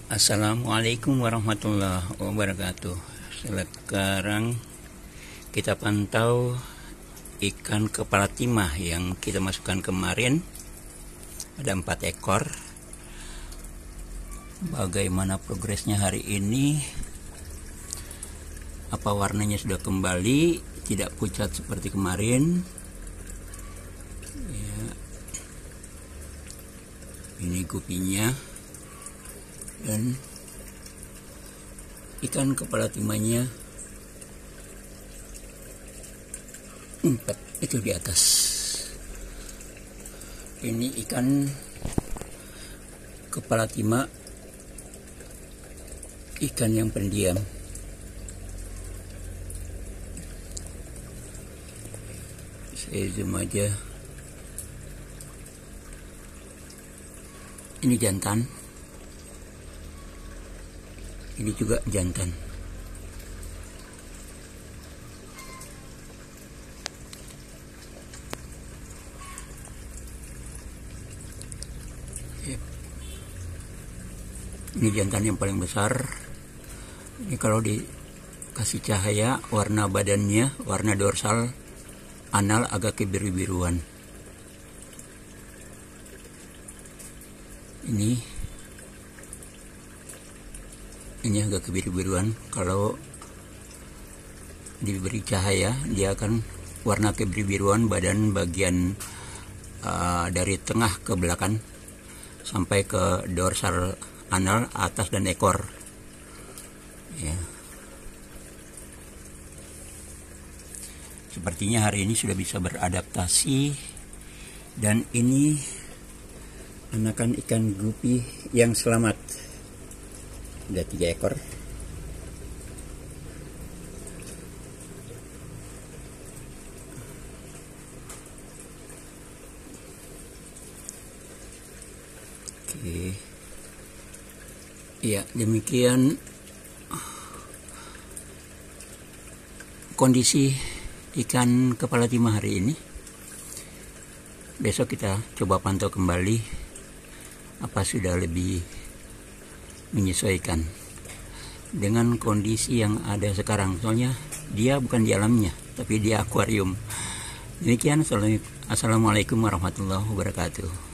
Assalamualaikum warahmatullahi wabarakatuh. Sekarang kita pantau ikan kepala timah yang kita masukkan kemarin. Ada 4 ekor. Bagaimana progresnya hari ini? Apa warnanya sudah kembali, tidak pucat seperti kemarin? Ya. Ini gupinya. Dan ikan kepala timahnya 4 itu di atas. Ini ikan kepala timah, ikan yang pendiam. Saya zoom aja. Ini jantan. Ini juga jantan. Ini jantan yang paling besar. Ini kalau dikasih cahaya, warna badannya, warna dorsal, anal agak kebiru-biruan. Ini agak kebiru-biruan. Kalau diberi cahaya, dia akan warna kebiru-biruan badan bagian dari tengah ke belakang sampai ke dorsal anal, atas dan ekor. Ya. Sepertinya hari ini sudah bisa beradaptasi, dan ini anakan ikan gupi yang selamat. Ada 3 ekor. Oke. Ya, demikian kondisi ikan kepala timah hari ini. Besok kita coba pantau kembali apa sudah lebih menyesuaikan dengan kondisi yang ada sekarang. Soalnya dia bukan di alamnya, tapi di akuarium. Demikian, assalamualaikum warahmatullahi wabarakatuh.